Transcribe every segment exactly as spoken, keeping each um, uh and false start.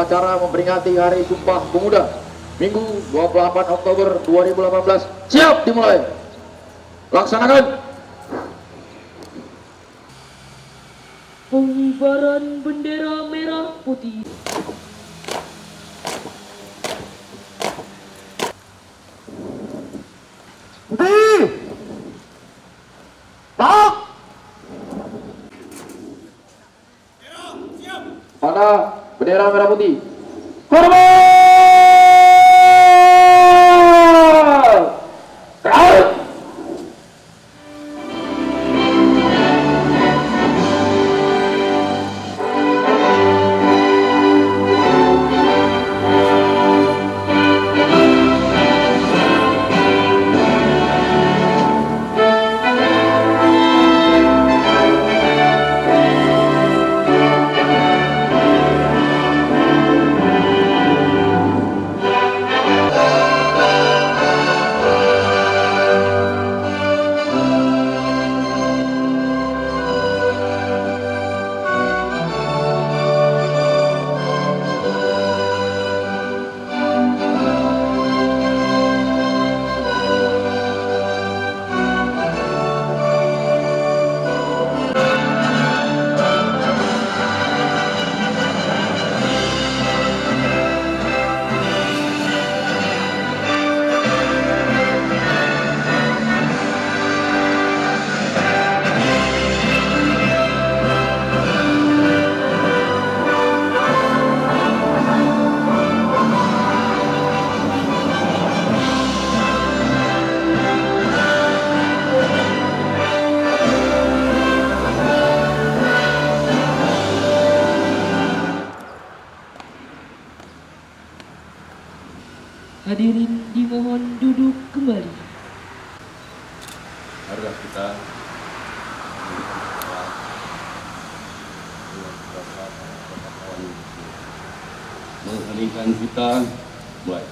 upacara memperingati Hari Sumpah Pemuda Minggu dua puluh delapan Oktober dua ribu delapan belas siap dimulai. Laksanakan. Pengibaran bendera merah putih. Putih. Tak. Pada bendera merah putih. Hormat. Out. Hadirin dimohon duduk kembali. Marilah kita mengheningkan kita mulai.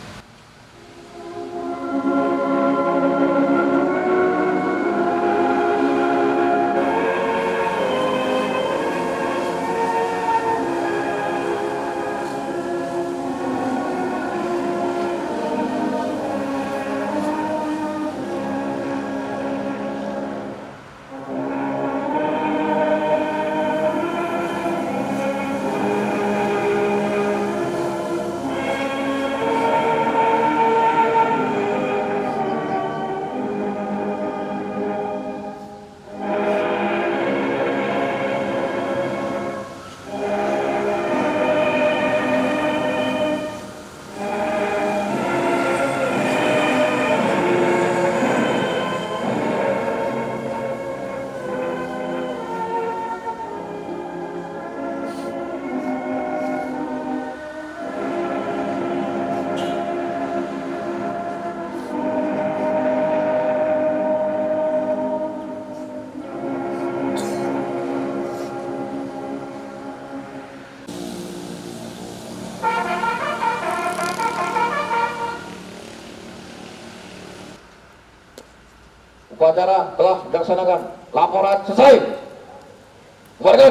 Upacara telah dilaksanakan. Laporan selesai. Bubarkan.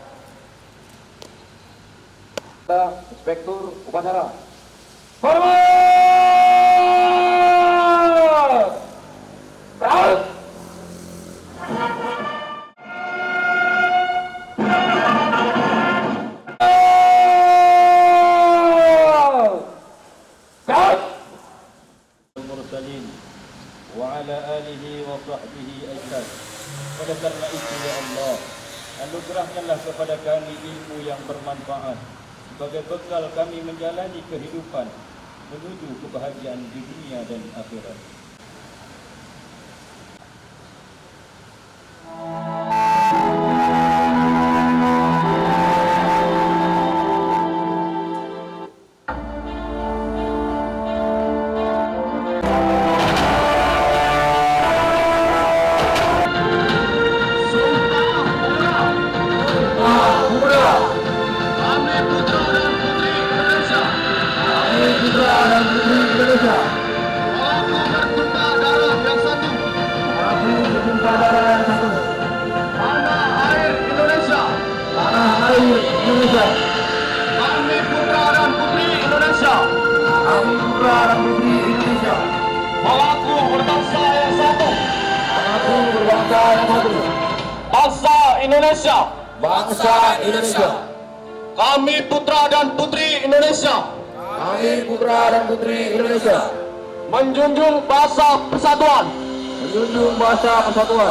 Inspektur upacara. Hormat. Berhenti. Wa ala alihi wa sahbihi ajma'in. Oleh karena itu ya Allah, anugerahkanlah kepada kami ilmu yang bermanfaat sebagai bekal kami menjalani kehidupan menuju kebahagiaan di dunia dan akhirat. Putra dan Putri Indonesia. putra dan putri Indonesia. Mengaku berbangsa yang satu. Mengaku berbangsa yang satu. Bangsa Indonesia. Bangsa Indonesia. Kami putra dan putri Indonesia. Kami putra dan putri Indonesia. Menjunjung bahasa persatuan. Menjunjung bahasa persatuan.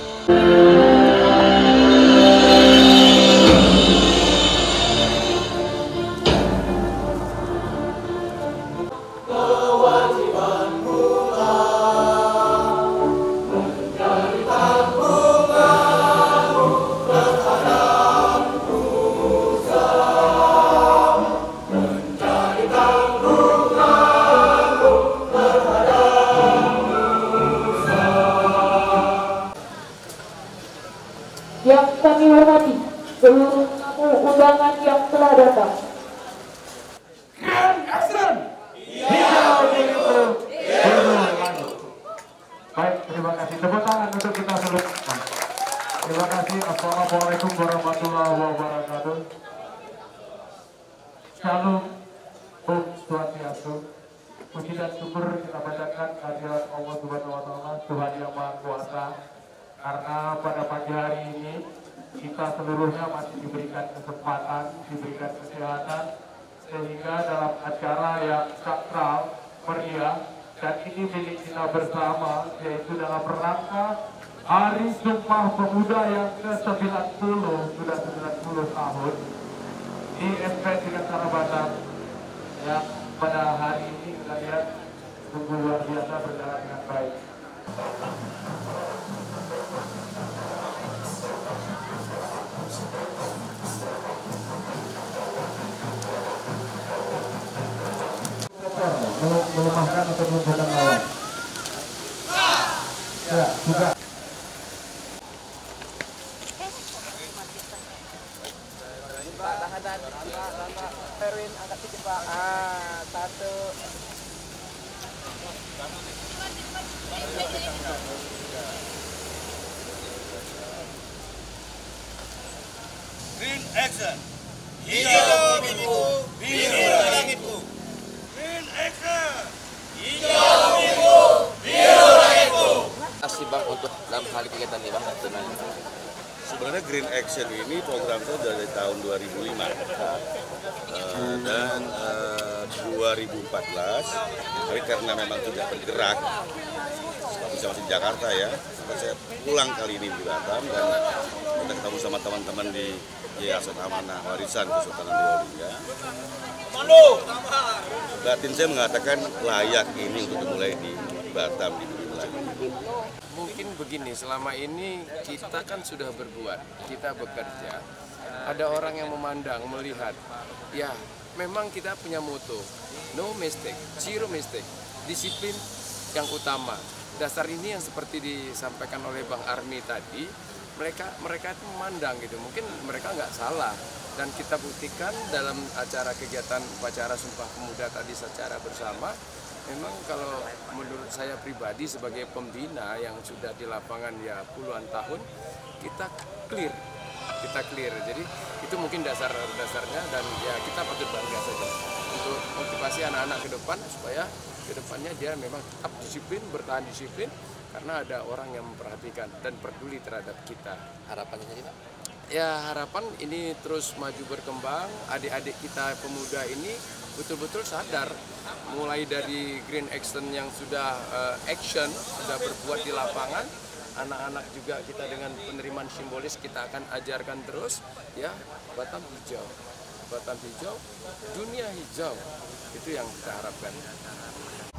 Yang kami hormati seluruh tamu undangan yang telah datang. Grand action! Hijau biru, biru langit. Baik, terima kasih. Tepuk tangan untuk kita seluruh. Terima kasih. Assalamualaikum warahmatullahi wabarakatuh. Shalom, Om Swastiastu. Puji dan syukur kita bacakan kehadirat Allah Subhanahu wa Ta'ala, Tuhan yang Maha Kuasa. Karena pada pagi hari ini kita seluruhnya masih diberikan kesempatan, diberikan kesehatan, sehingga dalam acara yang sakral, meriah, dan ini milik kita bersama, yaitu dalam rangka Hari Sumpah Pemuda yang ke sembilan puluh, sudah sembilan puluh tahun di S P tiga Batam, yang pada hari ini kita lihat sungguh luar biasa berjalan dengan baik. Melemahkan atau menunjukkan lawan. Ya, juga. Pak, tahan, tahan, tahan, Pak. Erwin, angkat sedikit, Pak. Ah, satu. Green action. Hijau biru, biru langitku. Green action. Hijau biru, biru langitku. Kasih Bang untuk dalam hal kegiatan ini, Bang. Sebenarnya Green Action ini program itu dari tahun dua ribu lima uh, dan uh, dua ribu empat belas, tapi karena memang tidak bergerak, seperti saya masih di Jakarta ya, maka saya pulang kali ini di Batam dan kita ketemu sama teman-teman di Yayasan Amanah Warisan Kesultanan Riau. Batin saya mengatakan layak ini untuk dimulai di Batam di lagi. Mungkin begini, selama ini kita kan sudah berbuat, kita bekerja. Ada orang yang memandang, melihat, ya memang kita punya moto, no mistake, zero mistake, disiplin yang utama. Dasar ini yang seperti disampaikan oleh Bang Army tadi, mereka mereka itu memandang gitu, mungkin mereka nggak salah. Dan kita buktikan dalam acara kegiatan upacara Sumpah Pemuda tadi secara bersama, memang kalau menurut saya pribadi sebagai pembina yang sudah di lapangan ya puluhan tahun, kita clear, kita clear. Jadi itu mungkin dasar-dasarnya dan ya kita patut bangga saja untuk motivasi anak-anak ke depan supaya ke depannya dia memang tetap disiplin, bertahan disiplin karena ada orang yang memperhatikan dan peduli terhadap kita. Harapannya jadi Pak? Ya harapan ini terus maju berkembang, adik-adik kita pemuda ini betul-betul sadar mulai dari Green Action yang sudah uh, action, sudah berbuat di lapangan, anak-anak juga kita dengan penerimaan simbolis kita akan ajarkan terus ya Batam hijau, Batam hijau, dunia hijau, itu yang kita harapkan.